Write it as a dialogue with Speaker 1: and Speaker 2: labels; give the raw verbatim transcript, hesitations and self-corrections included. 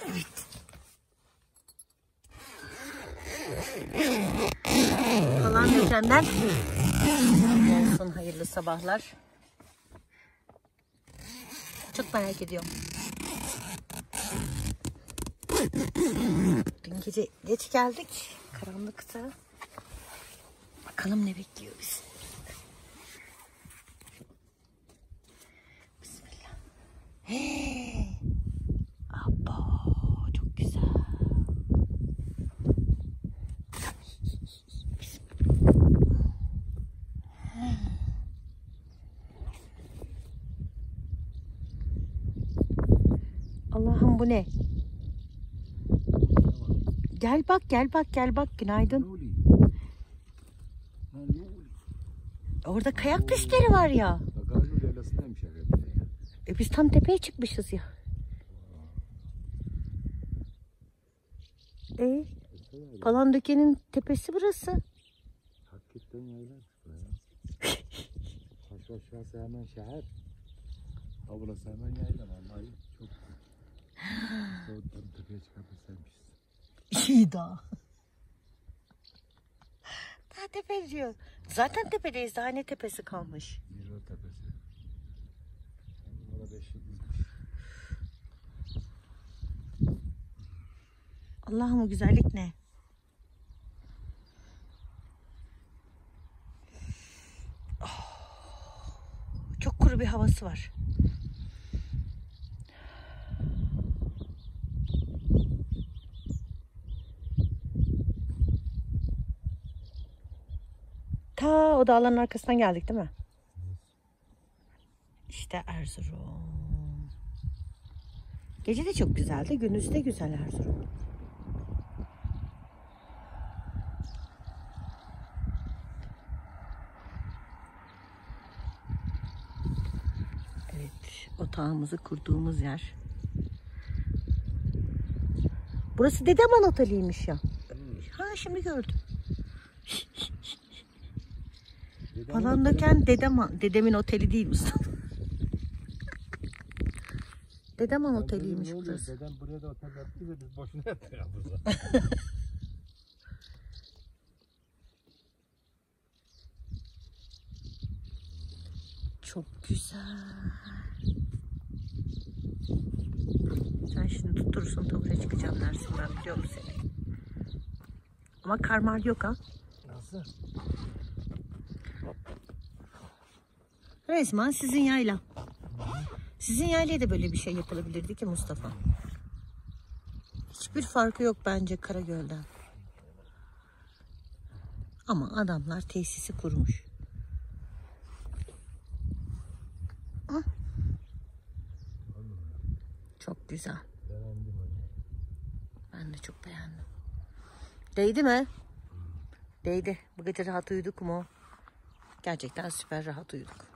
Speaker 1: Falan dökenden olsun, hayırlı sabahlar. Çok merak ediyorum. Dün gece geç geldik. Karanlıkta. Bakalım ne bekliyor bizi. Bismillah. Hey. Abo, çok güzel. Allah'ım bu ne? Gel bak, gel bak, gel bak. Günaydın. Orada kayak pistleri var ya. E biz tam tepeye çıkmışız ya. E, Palandöken'in tepesi burası.
Speaker 2: Hakikaten yaylarmış buraya. Aşağı aşağısı hemen şehir. Ha burası hemen yayla vallahi çok güzel. Oradan tepeye çıkabilseymişiz.
Speaker 1: İyi daha. Daha tepe diyor. Zaten tepedeyiz. Daha ne tepesi kalmış?
Speaker 2: Miro tepesi. Orada beş yıldızmış.
Speaker 1: Allah'ım, o güzellik ne? Oh, çok kuru bir havası var. Ta o dağların arkasından geldik değil mi? İşte Erzurum. Gece de çok güzeldi. Gündüz de güzel Erzurum. Evet, otağımızı kurduğumuz yer. Burası Dedeman Oteli'ymiş ya. Ha, şimdi gördüm. Palandöken Dedeman. Dedemin oteli değil Mustafa. Dedeman Oteli'ymiş burası.
Speaker 2: Dedem buraya da otel yaptı da biz boşuna yaptık ya burada.
Speaker 1: Çok güzel. Sen şimdi tutturursun, taburaya çıkacağım dersin, ben biliyorum seni. Ama karmar yok ha.
Speaker 2: Nasıl?
Speaker 1: Resmen sizin yayla. Sizin yaylaya da böyle bir şey yapılabilirdi ki Mustafa. Hiçbir farkı yok bence Karagöl'den. Ama adamlar tesisi kurmuş. Ah. Çok güzel. Ben de çok beğendim. Değdi mi? Değdi. Bu gece rahat uyuduk mu? Gerçekten süper rahat uyuduk.